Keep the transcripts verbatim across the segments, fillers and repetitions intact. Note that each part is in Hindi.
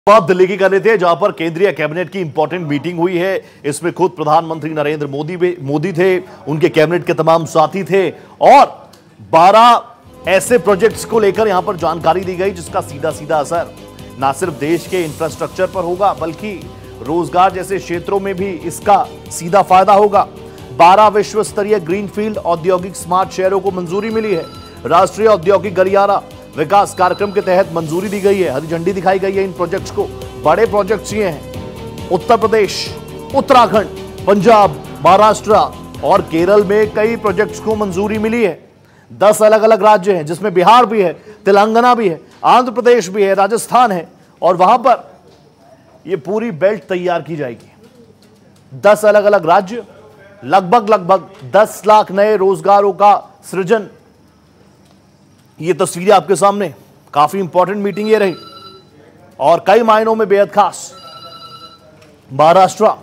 बात दिल्ली की कर रहे थे, जहां पर केंद्रीय कैबिनेट की इंपॉर्टेंट मीटिंग हुई है। इसमें खुद प्रधानमंत्री नरेंद्र मोदी भी मोदी थे, उनके कैबिनेट के तमाम साथी थे और बारह ऐसे प्रोजेक्ट्स को लेकर यहां पर जानकारी दी गई जिसका सीधा सीधा असर ना सिर्फ देश के इंफ्रास्ट्रक्चर पर होगा बल्कि रोजगार जैसे क्षेत्रों में भी इसका सीधा फायदा होगा। बारह विश्व स्तरीय ग्रीनफील्ड औद्योगिक स्मार्ट शहरों को मंजूरी मिली है। राष्ट्रीय औद्योगिक गलियारा विकास कार्यक्रम के तहत मंजूरी दी गई है, हरी झंडी दिखाई गई है इन प्रोजेक्ट्स को। बड़े प्रोजेक्ट्स ये हैं, उत्तर प्रदेश, उत्तराखंड, पंजाब, महाराष्ट्र और केरल में कई प्रोजेक्ट्स को मंजूरी मिली है। दस अलग अलग राज्य हैं जिसमें बिहार भी है, तेलंगाना भी है, आंध्र प्रदेश भी है, राजस्थान है और वहां पर यह पूरी बेल्ट तैयार की जाएगी। दस अलग अलग राज्य, लगभग लगभग दस लाख नए रोजगारों का सृजन। ये तस्वीरें आपके सामने, काफी इंपॉर्टेंट मीटिंग ये रही और कई मायनों में बेहद खास। महाराष्ट्र,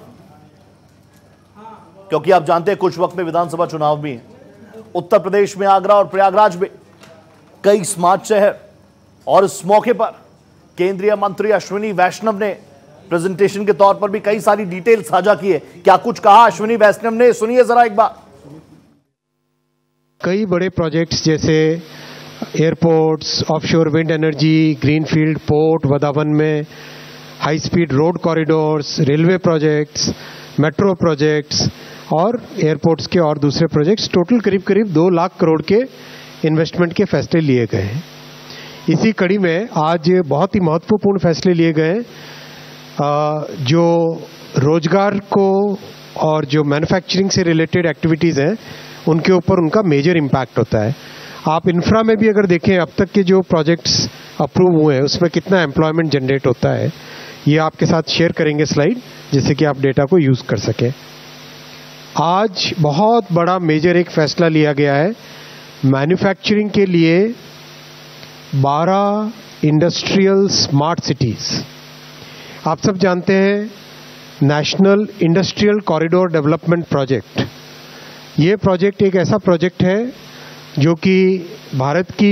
क्योंकि आप जानते हैं कुछ वक्त में विधानसभा चुनाव भी है। उत्तर प्रदेश में आगरा और प्रयागराज में कई स्मार्ट शहर और इस मौके पर केंद्रीय मंत्री अश्विनी वैष्णव ने प्रेजेंटेशन के तौर पर भी कई सारी डिटेल साझा की है। क्या कुछ कहा अश्विनी वैष्णव ने, सुनिए जरा एक बार। कई बड़े प्रोजेक्ट्स जैसे airports, offshore wind energy, greenfield port Vrindavan में, high speed road corridors, railway projects, metro projects और एयरपोर्ट्स के और दूसरे प्रोजेक्ट्स, टोटल करीब करीब दो लाख करोड़ के इन्वेस्टमेंट के फैसले लिए गए हैं। इसी कड़ी में आज बहुत ही महत्वपूर्ण फैसले लिए गए जो रोजगार को और जो मैन्युफैक्चरिंग से रिलेटेड एक्टिविटीज़ हैं उनके ऊपर उनका मेजर इम्पैक्ट होता है। आप इंफ्रा में भी अगर देखें, अब तक के जो प्रोजेक्ट्स अप्रूव हुए हैं उसमें कितना एम्प्लॉयमेंट जनरेट होता है, ये आपके साथ शेयर करेंगे स्लाइड, जिससे कि आप डेटा को यूज़ कर सकें। आज बहुत बड़ा मेजर एक फैसला लिया गया है मैन्युफैक्चरिंग के लिए बारह इंडस्ट्रियल स्मार्ट सिटीज़। आप सब जानते हैं national industrial corridor development project, ये प्रोजेक्ट एक ऐसा प्रोजेक्ट है जो कि भारत की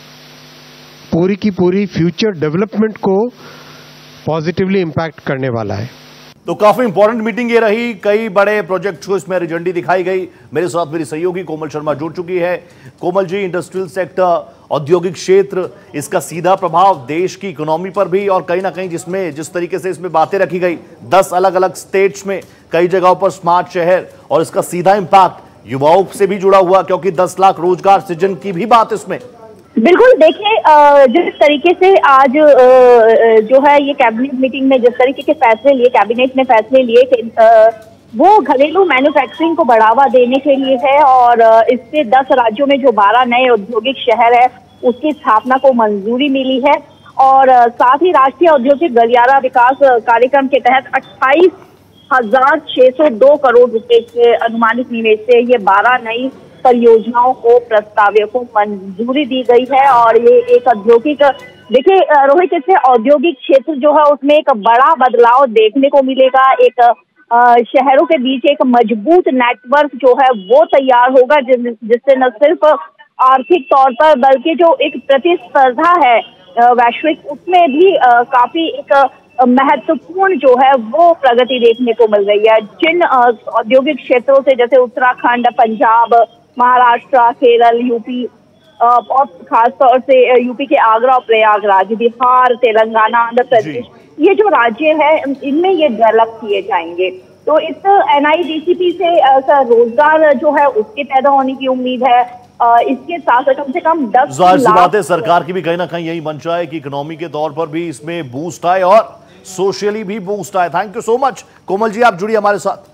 पूरी की पूरी फ्यूचर डेवलपमेंट को पॉजिटिवली इम्पैक्ट करने वाला है। तो काफी इंपॉर्टेंट मीटिंग ये रही, कई बड़े प्रोजेक्ट्स को इसमें हरी झंडी दिखाई गई। मेरे साथ मेरी सहयोगी कोमल शर्मा जुड़ चुकी है। कोमल जी, इंडस्ट्रियल सेक्टर, औद्योगिक क्षेत्र, इसका सीधा प्रभाव देश की इकोनॉमी पर भी और कहीं ना कहीं जिसमें जिस तरीके से इसमें बातें रखी गई, दस अलग अलग स्टेट्स में कई जगहों पर स्मार्ट शहर और इसका सीधा इम्पैक्ट युवाओं से भी जुड़ा हुआ, क्योंकि दस लाख रोजगार सृजन की भी बात इसमें। बिल्कुल, देखिए जिस तरीके से आज जो है ये कैबिनेट मीटिंग में जिस तरीके के फैसले लिए, कैबिनेट ने फैसले लिए, वो घरेलू मैन्युफैक्चरिंग को बढ़ावा देने के लिए है और इससे दस राज्यों में जो बारह नए औद्योगिक शहर है उसकी स्थापना को मंजूरी मिली है और साथ ही राष्ट्रीय औद्योगिक गलियारा विकास कार्यक्रम के तहत अट्ठाईस हजार छह सौ दो करोड़ रुपए के अनुमानित निवेश से ये बारह नई परियोजनाओं को प्रस्तावित को मंजूरी दी गई है और ये एक औद्योगिक, देखिए रोहित, इससे औद्योगिक क्षेत्र जो है उसमें एक बड़ा बदलाव देखने को मिलेगा। एक शहरों के बीच एक मजबूत नेटवर्क जो है वो तैयार होगा जिससे न सिर्फ आर्थिक तौर पर बल्कि जो एक प्रतिस्पर्धा है वैश्विक, उसमें भी काफी एक महत्वपूर्ण जो है वो प्रगति देखने को मिल रही है। जिन औद्योगिक क्षेत्रों से जैसे उत्तराखंड, पंजाब, महाराष्ट्र, केरल, यूपी और खासतौर से यूपी के आगरा और प्रयागराज, बिहार, तेलंगाना, आंध्र प्रदेश, ये जो राज्य है इनमें ये डेवलप किए जाएंगे। तो इस N I D C P से रोजगार जो है उसके पैदा होने की उम्मीद है। इसके साथ कम से कम दस जाहिर सी बात है सरकार की भी कहीं ना कहीं यही मंशा है कि इकोनॉमी के तौर पर भी इसमें बूस्ट आए और सोशली भी बूस्ट आए। Thank you so much Komal ji, आप जुड़ी हमारे साथ।